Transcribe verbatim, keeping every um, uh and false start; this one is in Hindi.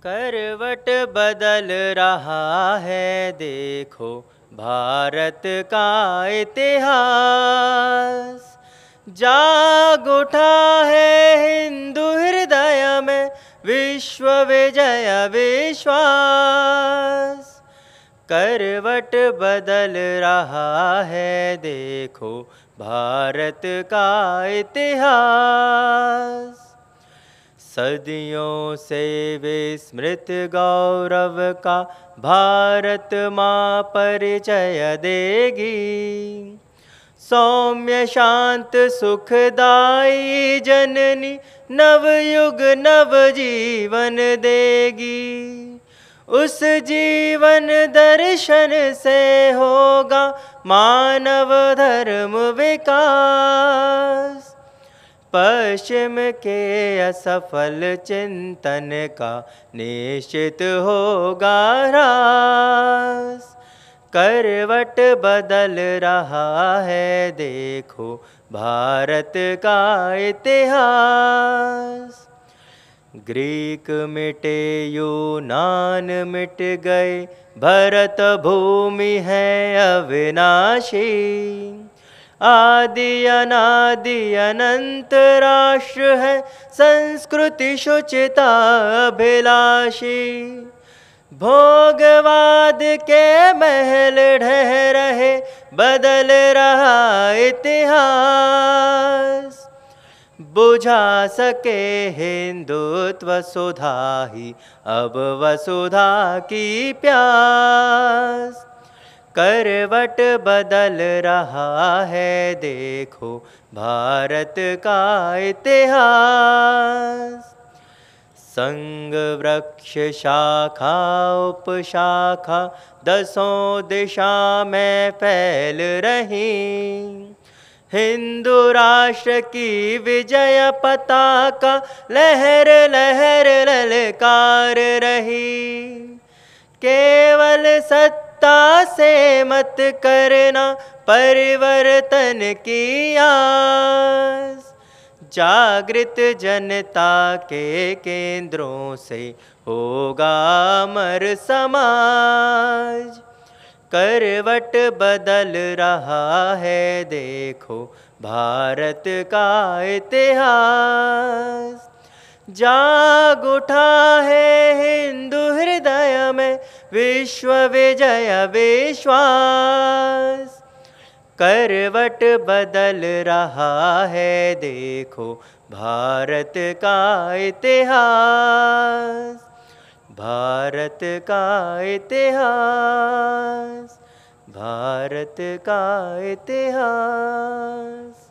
करवट बदल रहा है देखो भारत का इतिहास। जाग उठा है हिंदू हृदय में विश्व विजय विश्वास। करवट बदल रहा है देखो भारत का इतिहास। सदियों से विस्मृत गौरव का भारत माँ परिचय देगी। सौम्य शांत सुखदाई जननी नवयुग नव जीवन देगी। उस जीवन दर्शन से होगा मानव धर्म विकास। पश्चिम के असफल चिंतन का निश्चित होगा ह्रास। करवट बदल रहा है देखो भारत का इतिहास। ग्रीक मिटे यूनान मिट गए भरत भूमि है अविनाशी। आदि अनादि अनंत राष्ट्र है संस्कृति शुचिता अभिलाषी। भोगवाद के महल ढह रहे बदल रहा इतिहास। बुझा सके हिंदुत्व सुधा ही अब वसुधा की प्यास। करवट बदल रहा है देखो भारत का इतिहास। संग वृक्ष शाखा उपशाखा दसों दिशा में फैल रही। हिंदू राष्ट्र की विजय पताका लहर लहर ललकार रही। केवल सत्ता से मत करना परिवर्तन की आस। जागृत जनता के केंद्रों से होगा अमर समाज। करवट बदल रहा है देखो भारत का इतिहास। जाग उठा है हिंदू हृदय में विश्व विजय विश्वास। करवट बदल रहा है देखो भारत का इतिहास। भारत का इतिहास। भारत का इतिहास।